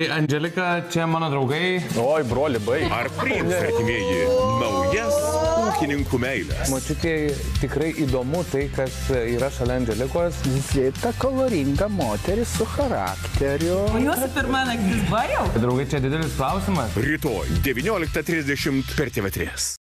Andželika, čia mano draugai. Oi, broli, baig. Ar priims artimieji naujas ūkininkų meilės? Mačiutėjai tikrai įdomu tai, kas yra šalia Andželikos. Zita koloringa moteris su charakteriu. O jūsų pirma naktis buvo jau? Draugai, čia didelis klausimas. Rytoj 19:30 per TV3.